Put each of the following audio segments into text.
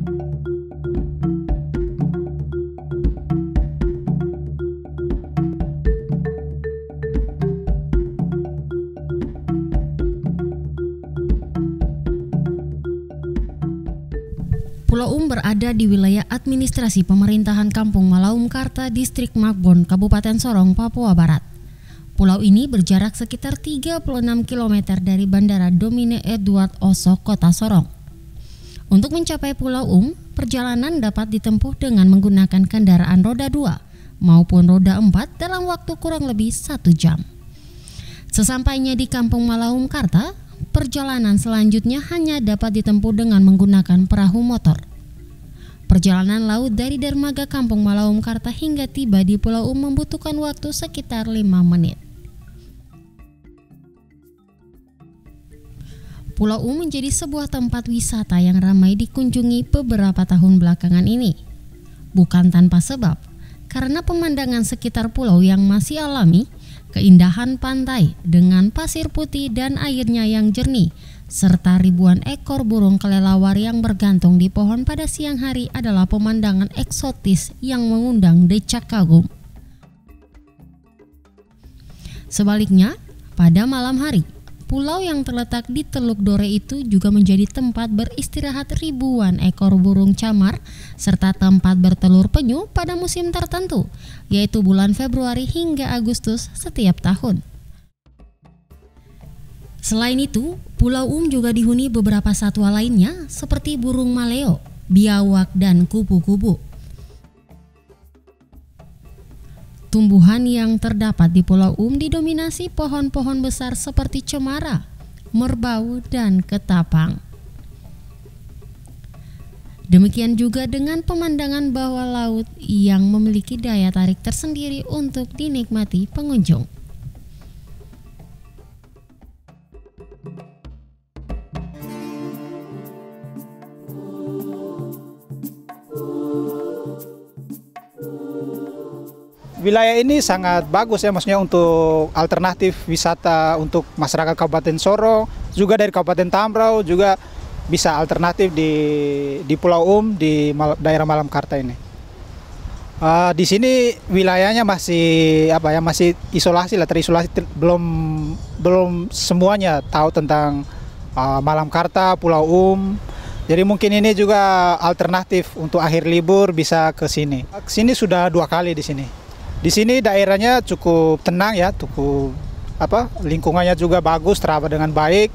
Pulau berada di wilayah administrasi pemerintahan Kampung Malaum Karta, Distrik Makbon, Kabupaten Sorong, Papua Barat. Pulau ini berjarak sekitar 36 km dari Bandara Domine Edward Osok, Kota Sorong. Untuk mencapai Pulau perjalanan dapat ditempuh dengan menggunakan kendaraan roda 2 maupun roda 4 dalam waktu kurang lebih 1 jam. Sesampainya di Kampung Malaum Karta, perjalanan selanjutnya hanya dapat ditempuh dengan menggunakan perahu motor. Perjalanan laut dari dermaga Kampung Malaum Karta hingga tiba di Pulau membutuhkan waktu sekitar 5 menit. Pulau menjadi sebuah tempat wisata yang ramai dikunjungi beberapa tahun belakangan ini. Bukan tanpa sebab, karena pemandangan sekitar pulau yang masih alami, keindahan pantai dengan pasir putih dan airnya yang jernih, serta ribuan ekor burung kelelawar yang bergantung di pohon pada siang hari adalah pemandangan eksotis yang mengundang decak kagum. Sebaliknya, pada malam hari, pulau yang terletak di Teluk Dore itu juga menjadi tempat beristirahat ribuan ekor burung camar serta tempat bertelur penyu pada musim tertentu, yaitu bulan Februari hingga Agustus setiap tahun. Selain itu, Pulau juga dihuni beberapa satwa lainnya seperti burung maleo, biawak, dan kupu-kupu. Tumbuhan yang terdapat di Pulau didominasi pohon-pohon besar seperti cemara, merbau, dan ketapang. Demikian juga dengan pemandangan bawah laut yang memiliki daya tarik tersendiri untuk dinikmati pengunjung. Wilayah ini sangat bagus ya, maksudnya untuk alternatif wisata untuk masyarakat Kabupaten Sorong, juga dari Kabupaten Tambrau juga bisa alternatif di Pulau di daerah Malam Karta ini. Di sini wilayahnya masih masih isolasi lah, terisolasi, belum semuanya tahu tentang Malam Karta, Pulau Jadi mungkin ini juga alternatif untuk akhir libur bisa ke sini. Sini sudah 2 kali di sini. Di sini daerahnya cukup tenang ya, cukup lingkungannya juga bagus, terawat dengan baik.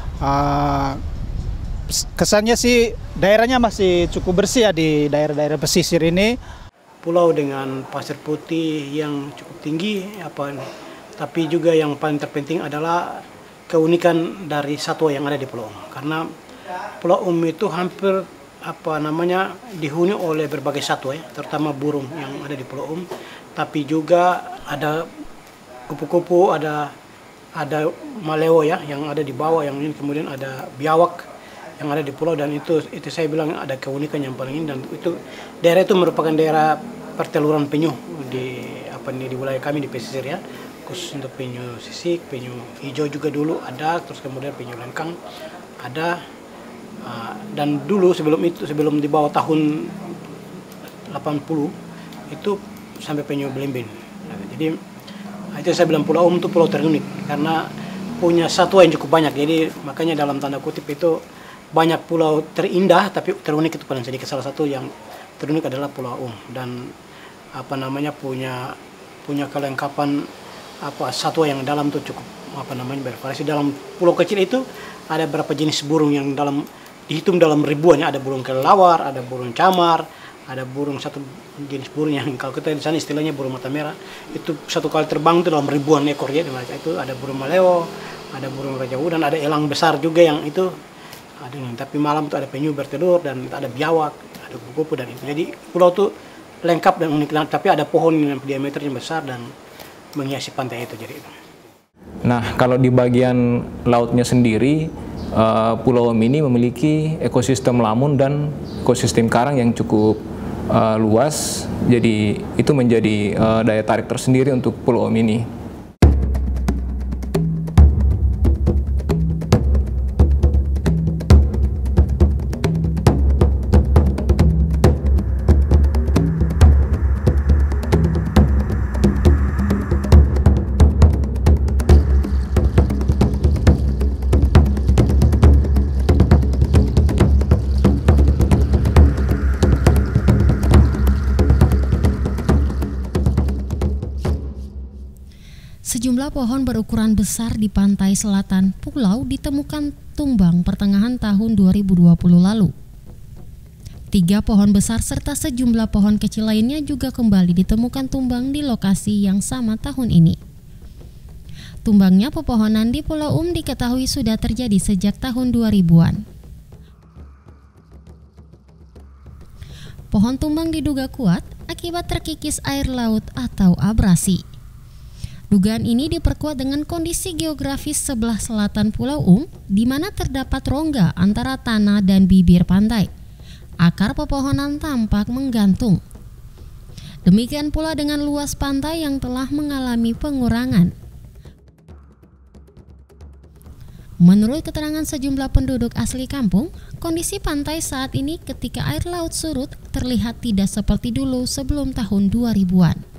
Kesannya sih daerahnya masih cukup bersih ya di daerah-daerah pesisir ini. Pulau dengan pasir putih yang cukup tinggi, tapi juga yang paling terpenting adalah keunikan dari satwa yang ada di Pulau Karena Pulau itu hampir dihuni oleh berbagai satwa ya, terutama burung yang ada di Pulau Tapi juga ada kupu-kupu, ada maleo ya yang ada di bawah, yang ini kemudian ada biawak yang ada di pulau, dan itu saya bilang ada keunikan yang paling ini. Dan itu daerah itu merupakan daerah perteluran penyu di wilayah kami di pesisir ya, khusus untuk penyu sisik, penyu hijau juga dulu ada, terus kemudian penyu lengkang ada, dan dulu sebelum di bawah tahun 80 itu sampai penyu belimbing. Jadi itu saya bilang Pulau itu pulau terunik karena punya satwa yang cukup banyak. Jadi makanya dalam tanda kutip itu banyak pulau terindah tapi terunik itu paling sedikit. Salah satu yang terunik adalah Pulau dan punya kelengkapan satwa yang dalam tuh cukup bervariasi. Dalam pulau kecil itu ada berapa jenis burung yang dihitung dalam ribuan ya. Ada burung kelelawar, ada burung camar, ada satu jenis burung yang kalau kita di sana istilahnya burung mata merah, itu satu kali terbang itu dalam ribuan ekor ya. Itu ada burung maleo, ada burung raja udan, ada elang besar juga yang itu ada. Tapi malam itu ada penyu bertelur dan ada biawak, ada kupu-kupu dan itu. Jadi pulau itu lengkap dan unik, tapi ada pohon yang diameternya besar dan menghiasi pantai itu. Jadi Nah, kalau di bagian lautnya sendiri, Pulau ini memiliki ekosistem lamun dan ekosistem karang yang cukup luas, jadi itu menjadi daya tarik tersendiri untuk Pulau ini. Sejumlah pohon berukuran besar di pantai selatan pulau ditemukan tumbang pertengahan tahun 2020 lalu. 3 pohon besar serta sejumlah pohon kecil lainnya juga kembali ditemukan tumbang di lokasi yang sama tahun ini. Tumbangnya pepohonan di Pulau diketahui sudah terjadi sejak tahun 2000-an. Pohon tumbang diduga kuat akibat terkikis air laut atau abrasi. Dugaan ini diperkuat dengan kondisi geografis sebelah selatan Pulau di mana terdapat rongga antara tanah dan bibir pantai. Akar pepohonan tampak menggantung. Demikian pula dengan luas pantai yang telah mengalami pengurangan. Menurut keterangan sejumlah penduduk asli kampung, kondisi pantai saat ini ketika air laut surut terlihat tidak seperti dulu sebelum tahun 2000-an.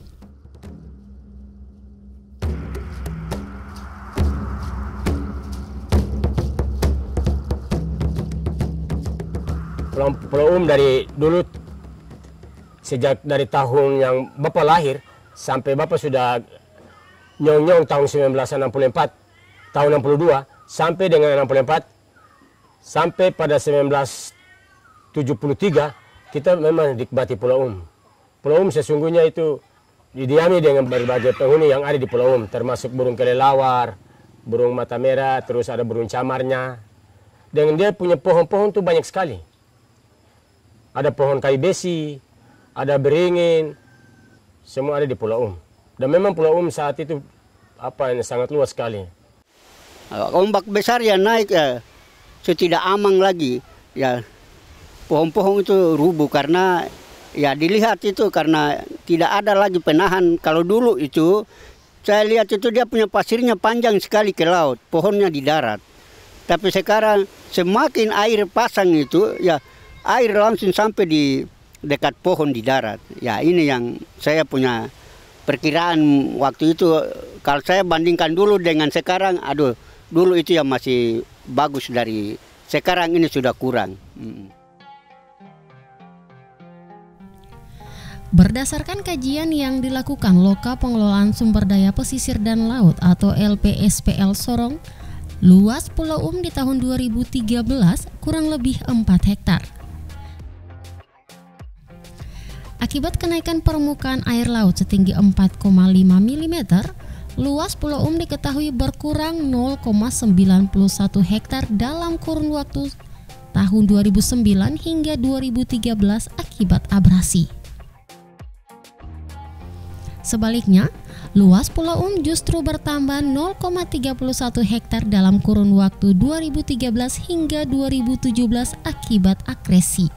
Pulau dari dulu, sejak dari tahun yang Bapak lahir, sampai Bapak sudah nyong-nyong tahun 1964, tahun 62, sampai dengan 64, sampai pada 1973, kita memang nikmati Pulau Pulau sesungguhnya itu didiami dengan berbagai penghuni yang ada di Pulau termasuk burung kelelawar, burung mata merah, terus ada burung camarnya. Dan dia punya pohon-pohon tuh banyak sekali. Ada pohon kayu besi, ada beringin, semua ada di Pulau Dan memang Pulau saat itu sangat luas sekali. Ombak besar ya naik ya, tidak aman lagi ya. Pohon-pohon itu rubuh karena ya dilihat itu karena tidak ada lagi penahan. Kalau dulu itu saya lihat itu dia punya pasirnya panjang sekali ke laut, pohonnya di darat. Tapi sekarang semakin air pasang itu ya air langsung sampai di dekat pohon di darat. Ya ini yang saya punya perkiraan waktu itu. Kalau saya bandingkan dulu dengan sekarang, dulu itu yang masih bagus dari sekarang ini sudah kurang. Berdasarkan kajian yang dilakukan Loka Pengelolaan Sumber Daya Pesisir dan Laut atau LPSPL Sorong, luas Pulau di tahun 2013 kurang lebih 4 hektar. Akibat kenaikan permukaan air laut setinggi 4,5 mm, luas Pulau diketahui berkurang 0,91 hektar dalam kurun waktu tahun 2009 hingga 2013 akibat abrasi. Sebaliknya, luas Pulau justru bertambah 0,31 hektar dalam kurun waktu 2013 hingga 2017 akibat akresi.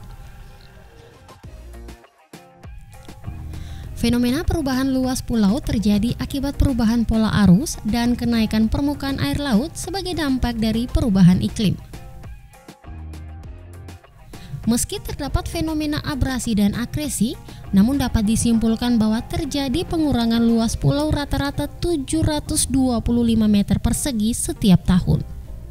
Fenomena perubahan luas pulau terjadi akibat perubahan pola arus dan kenaikan permukaan air laut sebagai dampak dari perubahan iklim. Meski terdapat fenomena abrasi dan akresi, namun dapat disimpulkan bahwa terjadi pengurangan luas pulau rata-rata 725 meter persegi setiap tahun.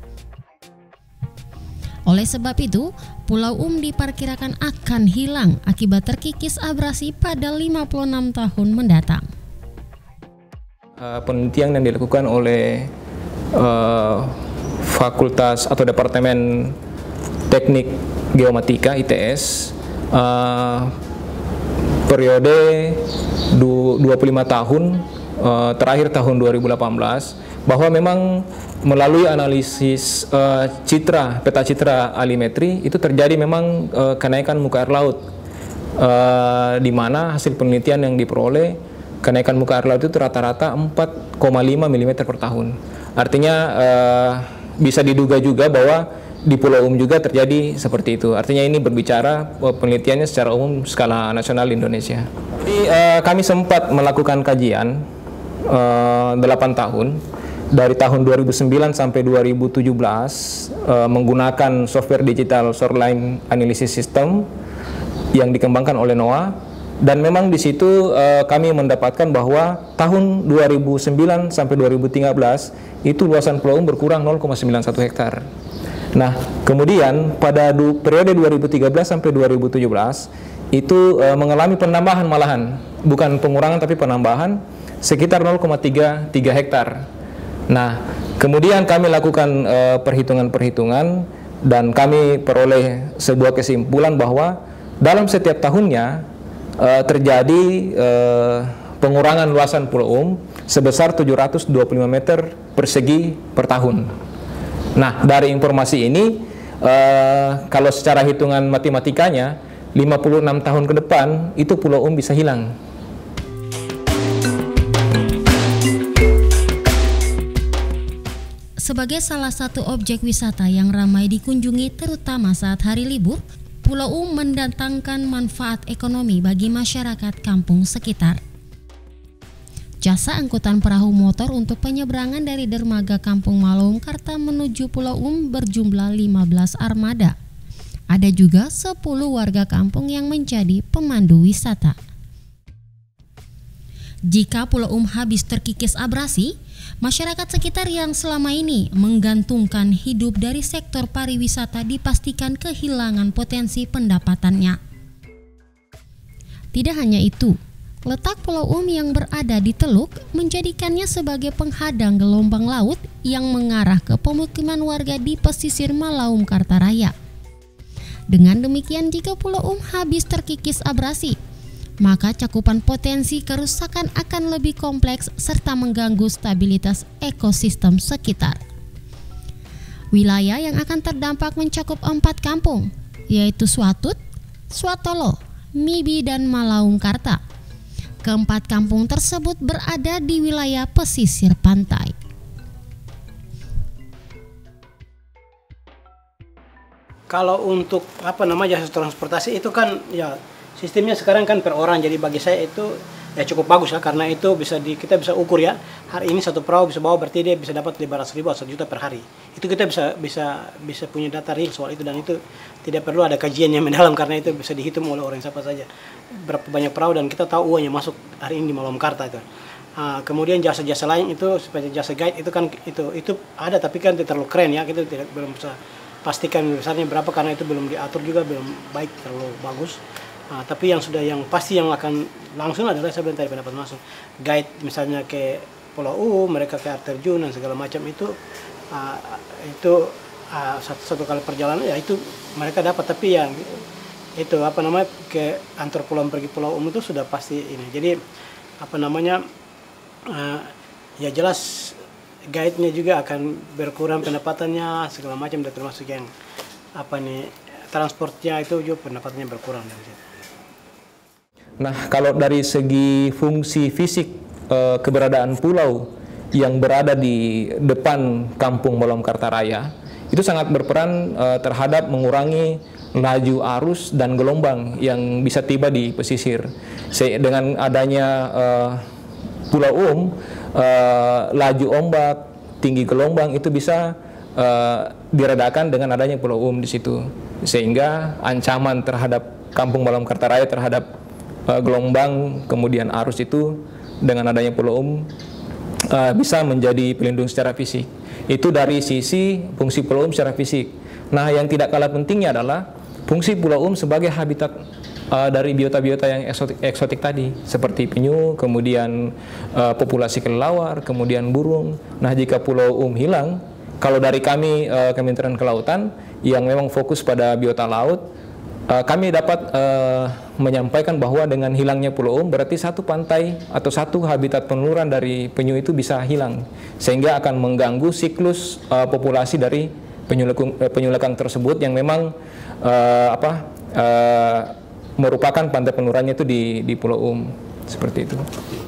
Oleh sebab itu, Pulau diperkirakan akan hilang akibat terkikis abrasi pada 56 tahun mendatang. Penelitian yang dilakukan oleh Fakultas atau Departemen Teknik Geomatika ITS periode 25 tahun terakhir tahun 2018 bahwa memang melalui analisis peta citra alimetri itu terjadi memang kenaikan muka air laut di mana hasil penelitian yang diperoleh kenaikan muka air laut itu rata-rata 4,5 mm per tahun. Artinya bisa diduga juga bahwa di Pulau juga terjadi seperti itu. Artinya ini berbicara penelitiannya secara umum skala nasional di Indonesia. Jadi kami sempat melakukan kajian 8 tahun dari tahun 2009 sampai 2017 menggunakan software digital shoreline analysis system yang dikembangkan oleh NOAA, dan memang di situ kami mendapatkan bahwa tahun 2009 sampai 2013 itu luasan pulau berkurang 0,91 hektar. Nah, kemudian pada periode 2013 sampai 2017 itu mengalami penambahan malahan, bukan pengurangan tapi penambahan sekitar 0,3 hektar. Nah, kemudian kami lakukan perhitungan-perhitungan dan kami peroleh sebuah kesimpulan bahwa dalam setiap tahunnya terjadi pengurangan luasan Pulau sebesar 725 meter persegi per tahun. Nah, dari informasi ini, kalau secara hitungan matematikanya, 56 tahun ke depan itu Pulau bisa hilang. Sebagai salah satu objek wisata yang ramai dikunjungi terutama saat hari libur, Pulau mendatangkan manfaat ekonomi bagi masyarakat kampung sekitar. Jasa angkutan perahu motor untuk penyeberangan dari dermaga Kampung Malaum Karta menuju Pulau berjumlah 15 armada. Ada juga 10 warga kampung yang menjadi pemandu wisata. Jika Pulau habis terkikis abrasi, masyarakat sekitar yang selama ini menggantungkan hidup dari sektor pariwisata dipastikan kehilangan potensi pendapatannya. Tidak hanya itu, letak Pulau yang berada di teluk menjadikannya sebagai penghadang gelombang laut yang mengarah ke pemukiman warga di pesisir Malaum Kartaraya. Dengan demikian, jika Pulau habis terkikis abrasi, maka cakupan potensi kerusakan akan lebih kompleks serta mengganggu stabilitas ekosistem sekitar. Wilayah yang akan terdampak mencakup 4 kampung, yaitu Swatut, Swatolo, Mibi, dan Malaum Karta. Keempat kampung tersebut berada di wilayah pesisir pantai. Kalau untuk jasa transportasi itu kan ya sistemnya sekarang kan per orang, jadi bagi saya itu ya cukup bagus ya, karena itu kita bisa ukur ya, hari ini satu perahu bisa bawa berarti dia bisa dapat 500.000 atau 1 juta per hari. Itu kita bisa punya data real soal itu, dan itu tidak perlu ada kajian yang mendalam karena itu bisa dihitung oleh orang siapa saja berapa banyak perahu, dan kita tahu uangnya masuk hari ini di Malaum Karta itu. Kemudian jasa-jasa lain itu seperti jasa guide itu kan itu ada, tapi kan terlalu keren ya, kita belum bisa pastikan besarnya berapa karena itu belum diatur juga, belum baik, terlalu bagus. Tapi yang pasti yang akan langsung adalah saya tadi pendapat masuk guide, misalnya ke Pulau mereka ke air terjun dan segala macam itu satu kali perjalanan ya itu mereka dapat. Tapi yang itu ke antar pulau pergi Pulau itu sudah pasti ini. Jadi ya jelas guide-nya juga akan berkurang pendapatannya segala macam, dan termasuk yang transportnya itu juga pendapatannya berkurang dari situ. Nah, kalau dari segi fungsi fisik keberadaan pulau yang berada di depan Kampung Malaum Kartaraya itu sangat berperan terhadap mengurangi laju arus dan gelombang yang bisa tiba di pesisir. Dengan adanya Pulau laju ombak, tinggi gelombang itu bisa diredakan dengan adanya Pulau di situ, sehingga ancaman terhadap Kampung Malaum Kartaraya terhadap gelombang kemudian arus itu dengan adanya Pulau bisa menjadi pelindung secara fisik. Itu dari sisi fungsi Pulau secara fisik. Nah, yang tidak kalah pentingnya adalah fungsi Pulau sebagai habitat dari biota-biota yang eksotik tadi, seperti penyu, kemudian populasi kelelawar, kemudian burung. Nah, jika Pulau hilang, kalau dari kami Kementerian Kelautan yang memang fokus pada biota laut, kami dapat menyampaikan bahwa dengan hilangnya Pulau berarti satu pantai atau satu habitat peneluran dari penyu itu bisa hilang, sehingga akan mengganggu siklus populasi dari penyu lekang tersebut yang memang merupakan pantai penelurannya itu di Pulau seperti itu.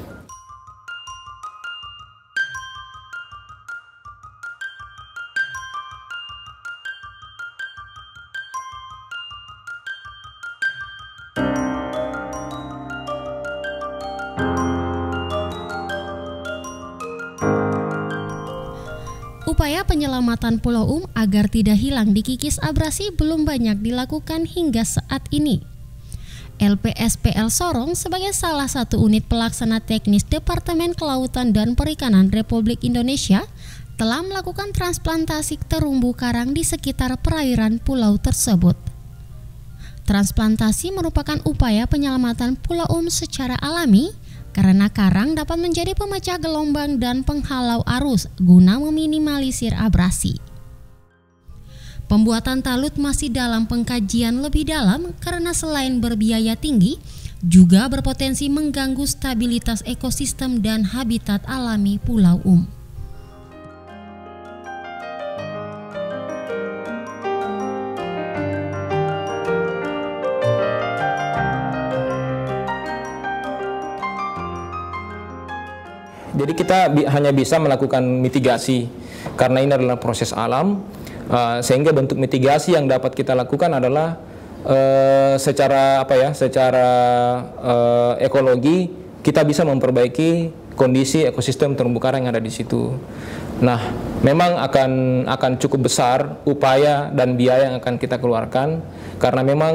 Upaya penyelamatan Pulau agar tidak hilang dikikis abrasi belum banyak dilakukan hingga saat ini. LPSPL Sorong sebagai salah satu unit pelaksana teknis Departemen Kelautan dan Perikanan Republik Indonesia telah melakukan transplantasi terumbu karang di sekitar perairan pulau tersebut. Transplantasi merupakan upaya penyelamatan Pulau secara alami karena karang dapat menjadi pemecah gelombang dan penghalau arus guna meminimalisir abrasi. Pembuatan talut masih dalam pengkajian lebih dalam karena selain berbiaya tinggi, juga berpotensi mengganggu stabilitas ekosistem dan habitat alami Pulau Jadi kita hanya bisa melakukan mitigasi karena ini adalah proses alam, sehingga bentuk mitigasi yang dapat kita lakukan adalah secara ekologi kita bisa memperbaiki kondisi ekosistem terumbu karang yang ada di situ. Nah, memang akan cukup besar upaya dan biaya yang akan kita keluarkan karena memang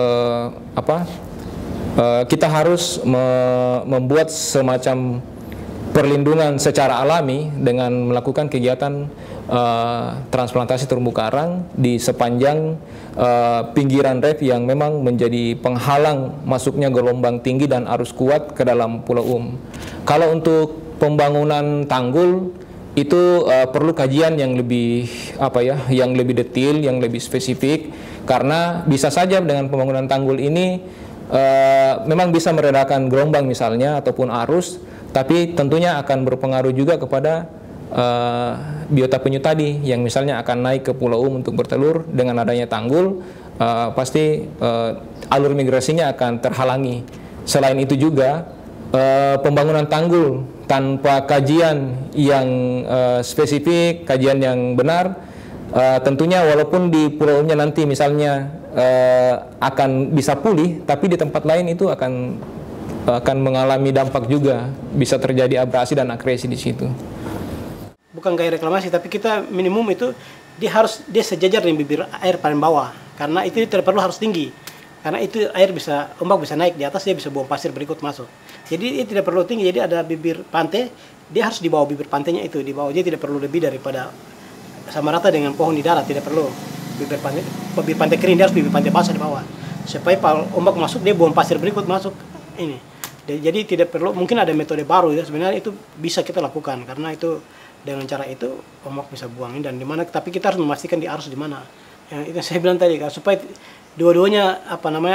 kita harus membuat semacam perlindungan secara alami dengan melakukan kegiatan transplantasi terumbu karang di sepanjang pinggiran ref yang memang menjadi penghalang masuknya gelombang tinggi dan arus kuat ke dalam Pulau Kalau untuk pembangunan tanggul itu perlu kajian yang lebih yang lebih detail, yang lebih spesifik, karena bisa saja dengan pembangunan tanggul ini memang bisa meredakan gelombang misalnya ataupun arus, tapi tentunya akan berpengaruh juga kepada biota penyu tadi yang misalnya akan naik ke Pulau untuk bertelur. Dengan adanya tanggul pasti alur migrasinya akan terhalangi. Selain itu juga pembangunan tanggul tanpa kajian yang spesifik, kajian yang benar, tentunya walaupun di Pulau-nya nanti misalnya akan bisa pulih, tapi di tempat lain itu akan mengalami dampak juga, bisa terjadi abrasi dan akresi di situ. Bukan gaya reklamasi, tapi kita minimum itu dia sejajar dengan bibir air paling bawah, karena itu tidak perlu harus tinggi, karena itu air ombak bisa naik di atas, dia bisa buang pasir berikut masuk. Jadi itu tidak perlu tinggi, jadi ada bibir pantai, dia harus di bawah bibir pantainya itu, di bawah, dia tidak perlu lebih daripada sama rata dengan pohon di darat, tidak perlu bibir pantai kering, dia harus bibir pantai basah di bawah, supaya ombak masuk dia buang pasir berikut masuk ini. Jadi tidak perlu, mungkin ada metode baru ya, sebenarnya itu bisa kita lakukan karena itu dengan cara itu ombak bisa buangin dan di mana, tapi kita harus memastikan di arus di mana. Yang itu saya bilang tadi kan, supaya dua-duanya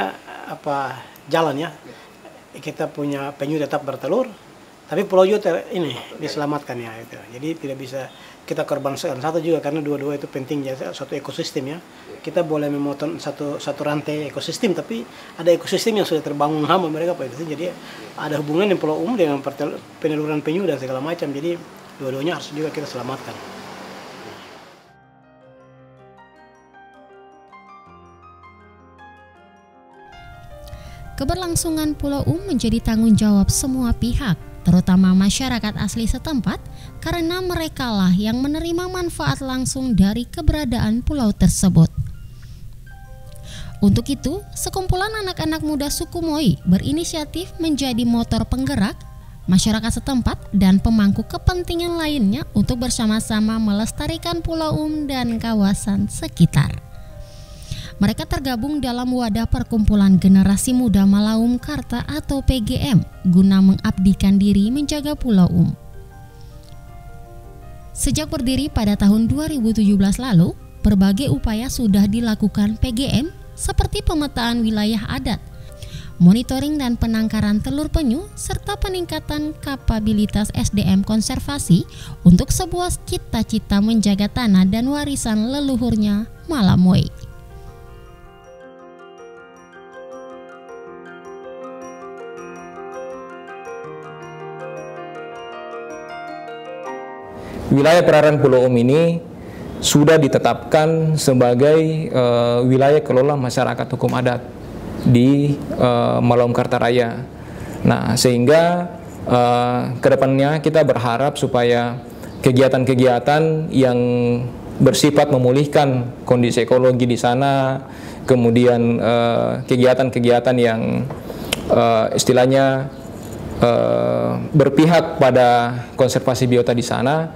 jalan ya. Kita punya penyu tetap bertelur, tapi pulau juga ini diselamatkan ya itu. Jadi tidak bisa kita korbankan satu juga karena dua-dua itu penting ya, suatu ekosistem ya. Kita boleh memotong satu rantai ekosistem, tapi ada ekosistem yang sudah terbangun lama mereka Pak itu. Jadi ada hubungan dengan Pulau dengan peneluran penyu dan segala macam. Jadi dua-duanya harus juga kita selamatkan. Keberlangsungan Pulau menjadi tanggung jawab semua pihak, terutama masyarakat asli setempat, karena merekalah yang menerima manfaat langsung dari keberadaan pulau tersebut. Untuk itu, sekumpulan anak-anak muda suku Moi berinisiatif menjadi motor penggerak masyarakat setempat dan pemangku kepentingan lainnya untuk bersama-sama melestarikan Pulau dan kawasan sekitar. Mereka tergabung dalam wadah perkumpulan generasi muda Malaum Karta atau PGM guna mengabdikan diri menjaga Pulau Sejak berdiri pada tahun 2017 lalu, berbagai upaya sudah dilakukan PGM seperti pemetaan wilayah adat, monitoring dan penangkaran telur penyu, serta peningkatan kapabilitas SDM konservasi untuk sebuah cita-cita menjaga tanah dan warisan leluhurnya Malamoy. Wilayah perairan Pulau ini sudah ditetapkan sebagai wilayah kelola masyarakat hukum adat di Malaum Karta Raya. Nah, sehingga kedepannya kita berharap supaya kegiatan-kegiatan yang bersifat memulihkan kondisi ekologi di sana, kemudian kegiatan-kegiatan yang istilahnya berpihak pada konservasi biota di sana,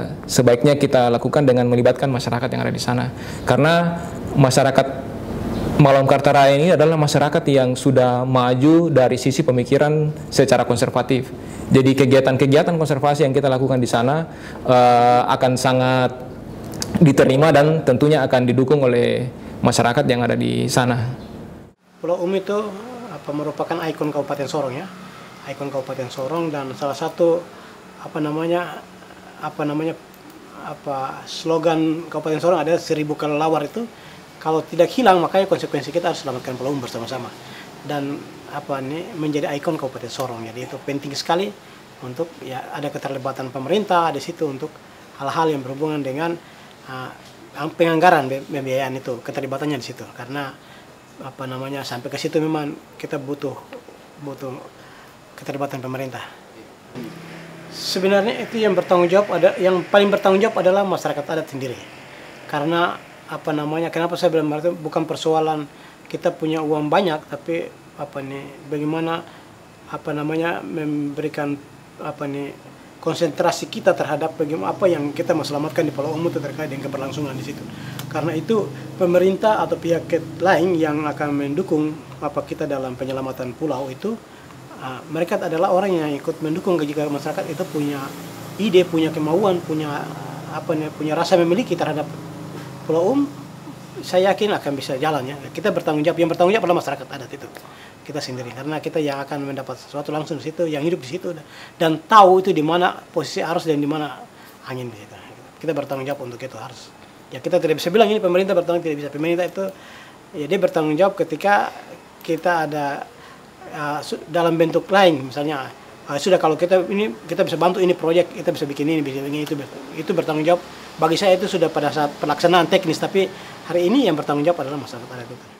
sebaiknya kita lakukan dengan melibatkan masyarakat yang ada di sana, karena masyarakat Malaum Kartaraya ini adalah masyarakat yang sudah maju dari sisi pemikiran secara konservatif. Jadi kegiatan-kegiatan konservasi yang kita lakukan di sana akan sangat diterima dan tentunya akan didukung oleh masyarakat yang ada di sana. Pulau itu merupakan ikon Kabupaten Sorong ya, ikon Kabupaten Sorong, dan salah satu slogan Kabupaten Sorong ada 1000 kelelawar itu. Kalau tidak hilang, makanya konsekuensi kita harus selamatkan Pulau bersama-sama. Dan menjadi ikon Kabupaten Sorong. Jadi itu penting sekali untuk ya ada keterlibatan pemerintah di situ untuk hal-hal yang berhubungan dengan penganggaran pembiayaan itu, keterlibatannya di situ. Karena sampai ke situ memang kita butuh keterlibatan pemerintah. Sebenarnya itu yang bertanggung jawab yang paling bertanggung jawab adalah masyarakat adat sendiri. Karena kenapa saya bilang itu bukan persoalan kita punya uang banyak, tapi bagaimana memberikan konsentrasi kita terhadap bagaimana apa yang kita mau selamatkan di Pulau itu terkait dengan keberlangsungan di situ. Karena itu pemerintah atau pihak lain yang akan mendukung kita dalam penyelamatan pulau itu, mereka adalah orang yang ikut mendukung jika masyarakat itu punya ide, punya kemauan, punya rasa memiliki terhadap Pulau saya yakin akan bisa jalan ya. Kita bertanggung jawab, yang bertanggung jawab adalah masyarakat adat itu, kita sendiri, karena kita yang akan mendapat sesuatu langsung di situ, yang hidup di situ dan tahu itu di mana posisi arus dan di mana angin di situ. Kita bertanggung jawab untuk itu harus. Ya kita tidak bisa bilang ini pemerintah bertanggung, tidak bisa. Pemerintah itu ya dia bertanggung jawab ketika kita ada dalam bentuk lain, misalnya sudah kalau kita bisa bantu ini proyek, kita bisa bikin ini itu bertanggung jawab. Bagi saya itu sudah pada saat pelaksanaan teknis, tapi hari ini yang bertanggung jawab adalah masyarakat adat itu.